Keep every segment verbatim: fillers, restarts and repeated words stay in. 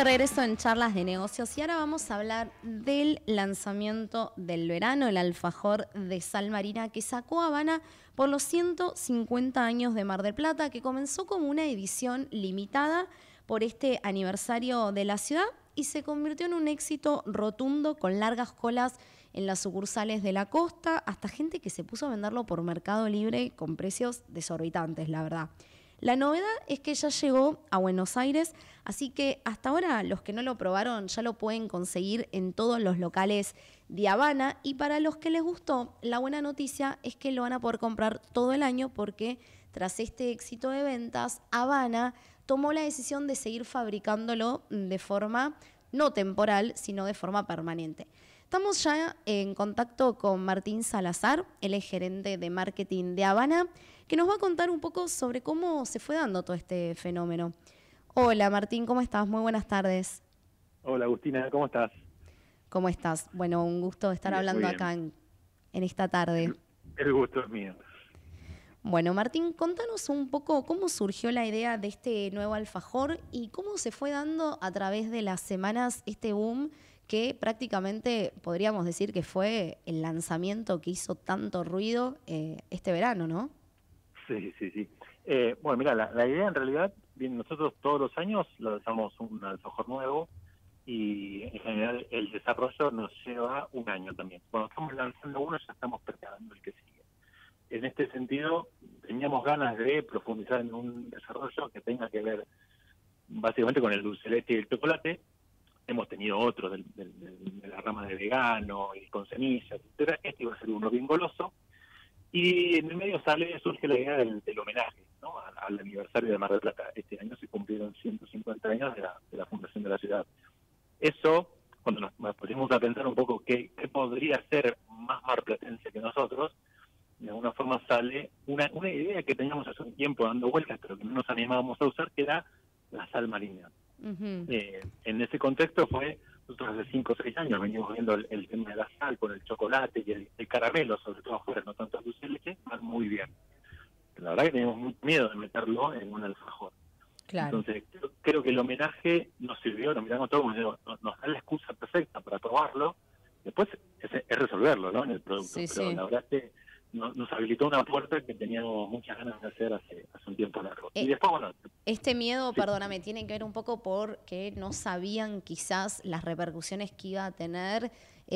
de regreso en Charlas de Negocios y ahora vamos a hablar del lanzamiento del verano, el alfajor de sal marina que sacó Habana por los ciento cincuenta años de Mar del Plata, que comenzó como una edición limitada por este aniversario de la ciudad y se convirtió en un éxito rotundo con largas colas en las sucursales de la costa, hasta gente que se puso a venderlo por Mercado Libre con precios desorbitantes, la verdad. La novedad es que ya llegó a Buenos Aires, así que hasta ahora los que no lo probaron ya lo pueden conseguir en todos los locales de Habana, y para los que les gustó, la buena noticia es que lo van a poder comprar todo el año porque tras este éxito de ventas, Habana tomó la decisión de seguir fabricándolo de forma no temporal, sino de forma permanente. Estamos ya en contacto con Martín Salazar, él es gerente de marketing de Habana, que nos va a contar un poco sobre cómo se fue dando todo este fenómeno. Hola Martín, ¿cómo estás? Muy buenas tardes. Hola Agustina, ¿cómo estás? ¿Cómo estás? Bueno, un gusto estar Bien, hablando acá en, en esta tarde. El, el gusto es mío. Bueno, Martín, contanos un poco cómo surgió la idea de este nuevo alfajor y cómo se fue dando a través de las semanas este boom que prácticamente podríamos decir que fue el lanzamiento que hizo tanto ruido eh, este verano, ¿no? Sí, sí, sí. Eh, bueno, mira, la, la idea en realidad, bien, nosotros todos los años lanzamos un alfajor nuevo y en general el desarrollo nos lleva un año también. Cuando estamos lanzando uno ya estamos preparando el que sigue. En este sentido, teníamos ganas de profundizar en un desarrollo que tenga que ver básicamente con el dulce de leche y el chocolate. Hemos tenido otros del, del, del, de la rama de vegano y con semillas, etcétera. Este iba a ser uno bien goloso. Y en el medio sale, surge la idea del, del homenaje, ¿no? al, al aniversario de Mar del Plata. Este año se cumplieron ciento cincuenta años de la, de la fundación de la ciudad. Eso, cuando nos, nos pusimos a pensar un poco qué, qué podría ser más marplatense que nosotros, de alguna forma sale una, una idea que teníamos hace un tiempo dando vueltas, pero que no nos animábamos a usar, que era la sal marina. Uh-huh. Eh, en ese contexto fue, nosotros hace cinco o seis años venimos viendo el, el tema de la sal con el chocolate y el, el caramelo, sobre todo afuera, no tanto el dulce de leche, van muy bien. La verdad que teníamos mucho miedo de meterlo en un alfajor. Claro. Entonces, creo, creo que el homenaje nos sirvió, nos miramos todos, nos, nos da la excusa perfecta para probarlo. Después es, es resolverlo, ¿no? En el producto. Sí, pero sí. la verdad es que nos, nos habilitó una puerta que teníamos muchas ganas de hacer hace, hace un tiempo largo. Eh, y después, bueno... Este miedo, sí. perdóname, tiene que ver un poco porque no sabían quizás las repercusiones que iba a tener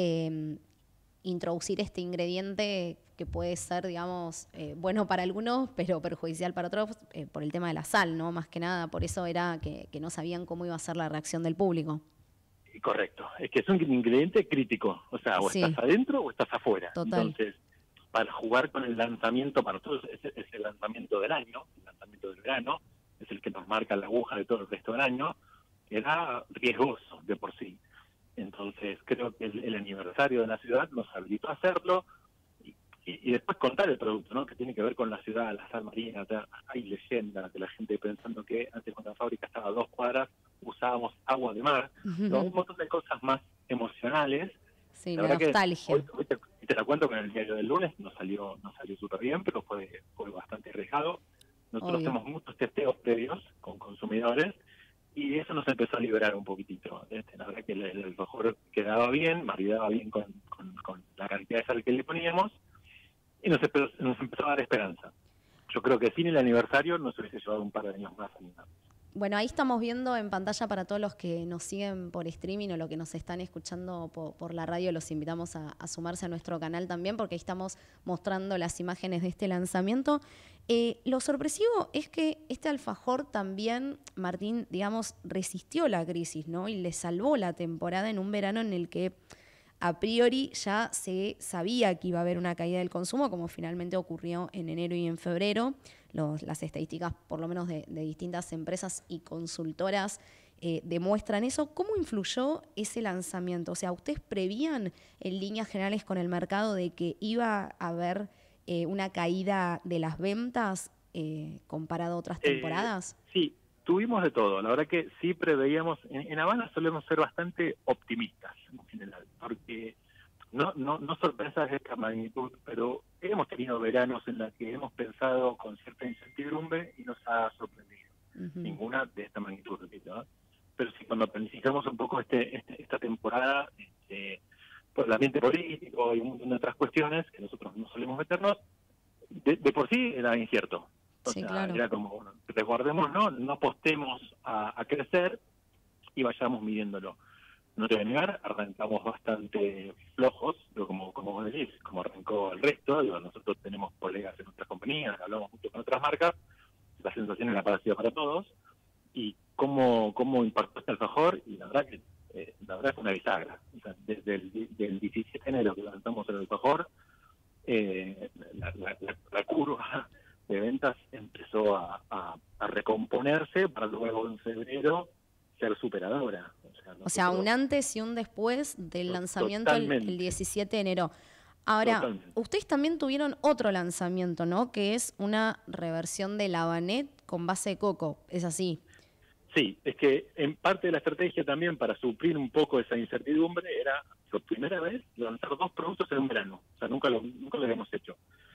eh, introducir este ingrediente que puede ser, digamos, eh, bueno para algunos, pero perjudicial para otros, eh, por el tema de la sal, ¿no? Más que nada, por eso era que, que no sabían cómo iba a ser la reacción del público. Correcto, es que es un ingrediente crítico, o sea, o Sí. estás adentro o estás afuera. Total. Entonces, para jugar con el lanzamiento, para nosotros es, es el lanzamiento del año, el lanzamiento del verano, es el que nos marca la aguja de todo el resto del año, era riesgoso de por sí. Entonces, creo que el, el aniversario de la ciudad nos habilitó a hacerlo y, y, y después contar el producto, ¿no? Que tiene que ver con la ciudad, la sal marina. O sea, hay leyendas de la gente pensando que antes cuando la fábrica estaba a dos cuadras usábamos agua de mar, uh-huh. ¿no? Un montón de cosas más emocionales. Sí, la la verdad nostalgia. Que hoy, hoy te, te la cuento con el diario del lunes, nos salió nos salió súper bien, pero fue, fue bastante arriesgado. Nosotros Obvio. hacemos muchos testeos previos con consumidores y eso nos empezó a liberar un poquitito. Este, la verdad que el, el alfajor quedaba bien, maridaba bien con, con, con la cantidad de sal que le poníamos y nos empezó, nos empezó a dar esperanza. Yo creo que sin el aniversario nos hubiese llevado un par de años más animados. Bueno, ahí estamos viendo en pantalla para todos los que nos siguen por streaming o los que nos están escuchando por, por la radio, los invitamos a, a sumarse a nuestro canal también porque ahí estamos mostrando las imágenes de este lanzamiento. Eh, lo sorpresivo es que este alfajor también, Martín, digamos, resistió la crisis, ¿no? Y le salvó la temporada en un verano en el que a priori ya se sabía que iba a haber una caída del consumo, como finalmente ocurrió en enero y en febrero. Los, las estadísticas, por lo menos de, de distintas empresas y consultoras, eh, demuestran eso. ¿Cómo influyó ese lanzamiento? O sea, ¿ustedes prevían en líneas generales con el mercado de que iba a haber eh, una caída de las ventas eh, comparado a otras temporadas? Eh, sí. Tuvimos de todo, la verdad que sí preveíamos, en, en Habana solemos ser bastante optimistas en general, porque no no no sorpresas de esta magnitud, pero hemos tenido veranos en los que hemos pensado con cierta incertidumbre y nos ha sorprendido. Uh-huh. Ninguna de esta magnitud, repito, ¿no? pero sí, cuando planificamos un poco este, este esta temporada, este, por el ambiente político y un montón de otras cuestiones que nosotros no solemos meternos, de, de por sí era incierto. O Sí, sea, claro. era como, bueno, resguardemos, ¿no? No apostemos a, a crecer y vayamos midiéndolo. No te voy a negar, arrancamos bastante flojos, pero como, como vos decís, como arrancó el resto, digo, nosotros tenemos colegas en otras compañías, hablamos mucho con otras marcas, la sensación era parecida para todos, y cómo, cómo impactó este alfajor, y la verdad que eh, la verdad es una bisagra. O sea, desde el del diecisiete de enero que lanzamos el alfajor, eh, la, la, la, la curva de ventas empezó a, a, a recomponerse para luego en febrero ser superadora. O sea, O sea, nosotros, un antes y un después del lanzamiento el, el totalmente, diecisiete de enero. Ahora, totalmente. ustedes también tuvieron otro lanzamiento, ¿no? Que es una reversión del Habanet con base de coco, ¿es así? Sí, es que en parte de la estrategia también para suplir un poco esa incertidumbre era por primera vez lanzar dos productos en un verano. O sea, nunca lo, nunca lo habíamos hecho.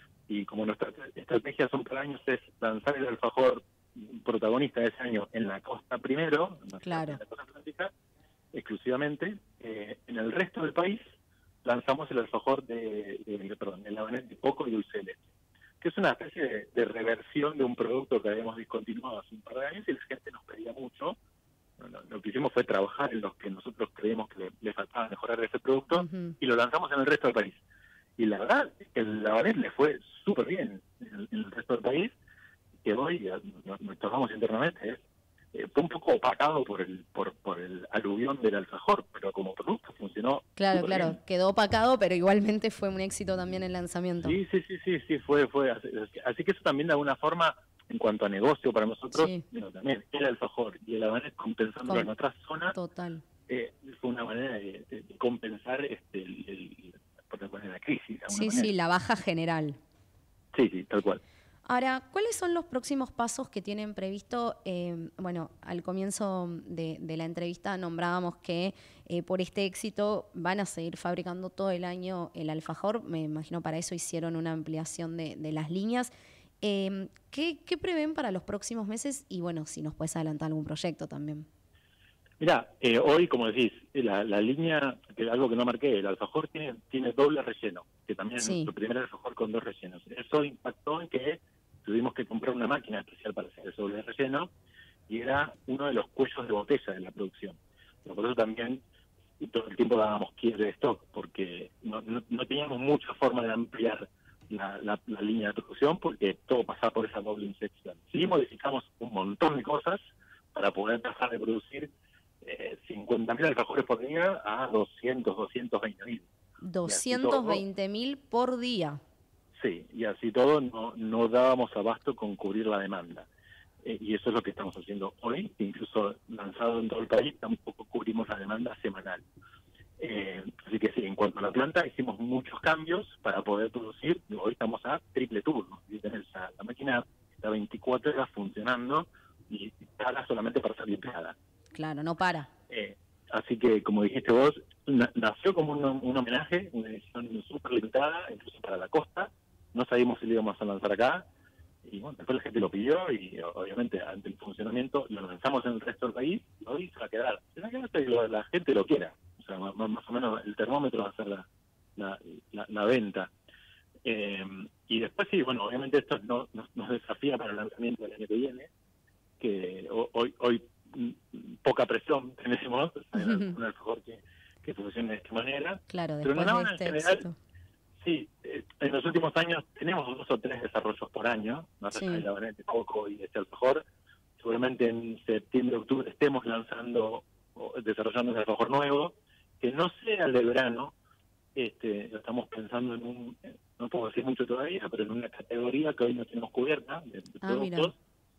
Y como nuestra estrategia son por años es lanzar el alfajor protagonista de ese año en la costa primero, en la, Claro. en la costa atlántica, exclusivamente, eh, en el resto del país lanzamos el alfajor de, de perdón, el habanés de coco y dulce de leche, que es una especie de, de reversión de un producto que habíamos discontinuado hace un par de años y la gente nos pedía mucho. Bueno, lo que hicimos fue trabajar en los que nosotros creemos que le, le faltaba mejorar ese producto Uh-huh. y lo lanzamos en el resto del país. Y la verdad, el habanés le fue súper bien en el, en el resto del país, que hoy, nos, nos tomamos internamente, es, eh, fue un poco opacado por el por, por el aluvión del alfajor, pero como producto funcionó Claro, súper claro. bien. Quedó opacado, pero igualmente fue un éxito también el lanzamiento. Sí, sí, sí, sí, sí, fue, fue. Así, así que eso también de alguna forma, en cuanto a negocio para nosotros, Sí. bueno, también el alfajor y el habanés compensándolo Con- en otras zonas, Total. eh, fue una manera de, de- de compensar este el, el- por ejemplo, la crisis, de alguna Sí, manera. sí, la baja general. Sí, sí, tal cual. Ahora, ¿cuáles son los próximos pasos que tienen previsto? Eh, bueno, al comienzo de, de la entrevista nombrábamos que eh, por este éxito van a seguir fabricando todo el año el alfajor. Me imagino para eso hicieron una ampliación de, de las líneas. Eh, ¿qué, ¿Qué prevén para los próximos meses? Y bueno, si nos puedes adelantar algún proyecto también. Mirá, eh, hoy, como decís, la, la línea, que algo que no marqué, el alfajor tiene, tiene doble relleno, que también es Sí. nuestro primer alfajor con dos rellenos. Eso impactó en que tuvimos que comprar una máquina especial para hacer ese doble relleno y era uno de los cuellos de botella de la producción. Pero por eso también todo el tiempo dábamos quiebre de stock, porque no, no, no teníamos mucha forma de ampliar la, la, la línea de producción porque todo pasaba por esa doble inyección. Sí modificamos un montón de cosas para poder pasar de producir eh, cincuenta mil alfajores por día a doscientos, doscientos veinte mil. doscientos veinte mil por día. Sí, y así todo no, no dábamos abasto con cubrir la demanda. Eh, y eso es lo que estamos haciendo hoy, incluso lanzado en todo el país, tampoco cubrimos la demanda semanal. Eh, así que sí, en cuanto a la planta, hicimos muchos cambios para poder producir. Hoy estamos a triple turno. La, la máquina está veinticuatro horas funcionando y para solamente para ser limpiada. Claro, no para. Eh, así que, como dijiste vos, na, nació como un, un homenaje, una edición súper limitada, incluso para la costa. No sabíamos si lo íbamos a lanzar acá. Y bueno, después la gente lo pidió y obviamente ante el funcionamiento lo lanzamos en el resto del país y hoy se va a quedar. Se va a quedar hasta que lo, la gente lo quiera. O sea, más, más o menos el termómetro va a ser la, la, la, la venta. Eh, y después sí, bueno, obviamente esto no, nos, nos desafía para el lanzamiento del año que viene, que hoy hoy poca presión tenemos, un alfajor que, que funcione de esta manera. Claro, pero después no, de en este general, éxito. sí, eh, en los últimos años tenemos dos o tres desarrollos por año, más allá Sí. del habanés de coco y este alfajor. Seguramente en septiembre, octubre estemos lanzando o desarrollando un alfajor nuevo, que no sea el de verano. Este, lo estamos pensando en un, no puedo decir mucho todavía, pero en una categoría que hoy no tenemos cubierta de, de Ah, mira. productos.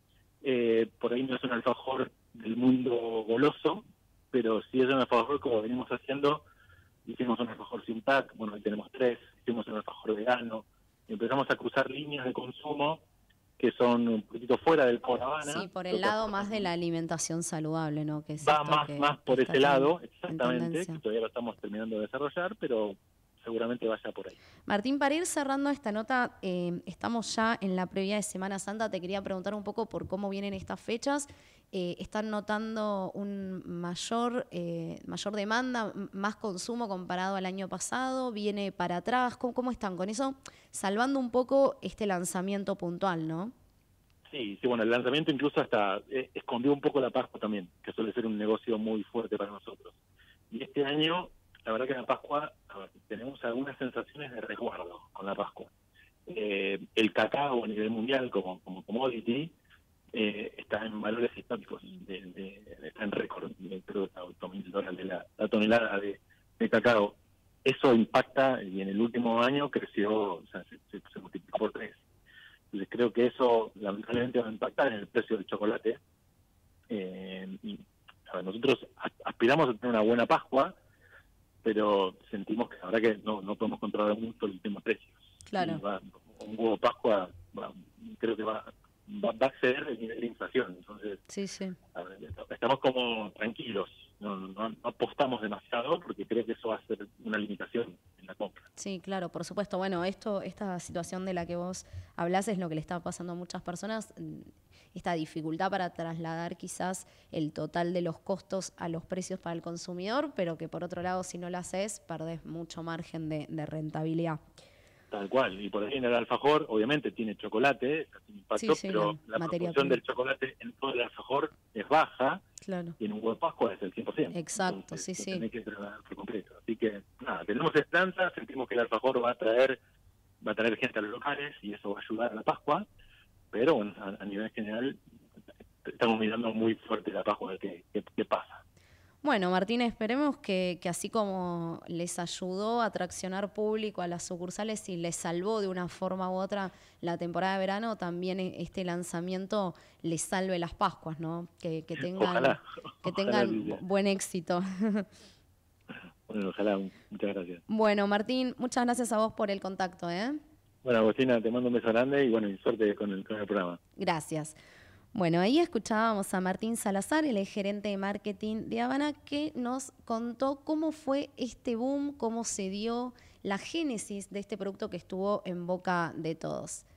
Eh, por ahí no es un alfajor del mundo goloso, pero sí es un alfajor como venimos haciendo. Hicimos un alfajor sin pack, bueno, hoy tenemos tres, hicimos un alfajor vegano, y empezamos a cruzar líneas de consumo que son un poquito fuera del Cobra Habana. Sí, por el lado más de la alimentación saludable, ¿no? Que es Va esto más, que, más que por está ese tan lado, en exactamente, tendencia. que todavía lo estamos terminando de desarrollar, pero seguramente vaya por ahí. Martín, para ir cerrando esta nota, eh, estamos ya en la previa de Semana Santa. Te quería preguntar un poco por cómo vienen estas fechas. Eh, ¿Están notando un mayor, eh, mayor demanda, más consumo comparado al año pasado? ¿Viene para atrás? ¿Cómo, cómo están con eso? Salvando un poco este lanzamiento puntual, ¿no? Sí, sí, bueno, el lanzamiento incluso hasta eh, escondió un poco la Pascua también, que suele ser un negocio muy fuerte para nosotros. Y este año, la verdad que en la Pascua, a ver, tenemos algunas sensaciones de resguardo con la Pascua. Eh, el cacao a nivel mundial como, como commodity eh, está en valores históricos, de, de, está en récord, de, creo que está ocho mil dólares la, la tonelada de, de cacao. Eso impacta y en el último año creció, o sea, se, se, se multiplicó por tres. Entonces creo que eso lamentablemente va a impactar en el precio del chocolate. Eh, y, a ver, nosotros aspiramos a tener una buena Pascua, pero sentimos que la verdad que no, no podemos controlar mucho el tema precios. Claro. Va, un huevo Pascua va, creo que va, va, va a exceder el nivel de inflación. Entonces, sí, sí. A ver, estamos como tranquilos, no, no, no apostamos demasiado porque creo que eso va a ser una limitación en la compra. Sí, claro, por supuesto. Bueno, esto, esta situación de la que vos hablás es lo que le está pasando a muchas personas, esta dificultad para trasladar quizás el total de los costos a los precios para el consumidor, pero que por otro lado, si no lo haces, perdés mucho margen de, de rentabilidad. Tal cual, y por ahí en el alfajor, obviamente tiene chocolate, tiene impacto, Sí, sí, pero la la materia proporción prima. del chocolate en todo el alfajor es baja, Claro. y en un huevo de Pascua es el cien por ciento. Exacto, Entonces, sí, lo sí. tenés que trasladar por completo. Así que, nada, tenemos esperanza, sentimos que el alfajor va a traer va a traer gente a los locales y eso va a ayudar a la Pascua, pero bueno, a, a nivel general estamos mirando muy fuerte la Pascua, a ver qué, qué, qué pasa. Bueno, Martín, esperemos que, que así como les ayudó a atraccionar público a las sucursales y les salvó de una forma u otra la temporada de verano, también este lanzamiento les salve las Pascuas, ¿no? Que, que tengan, Ojalá, que ojalá tengan sí, buen éxito. Bueno, ojalá, muchas gracias. Bueno, Martín, muchas gracias a vos por el contacto, ¿eh? Bueno, Agostina, te mando un beso grande y bueno, y suerte con el, con el programa. Gracias. Bueno, ahí escuchábamos a Martín Salazar, el gerente de marketing de Habana, que nos contó cómo fue este boom, cómo se dio la génesis de este producto que estuvo en boca de todos.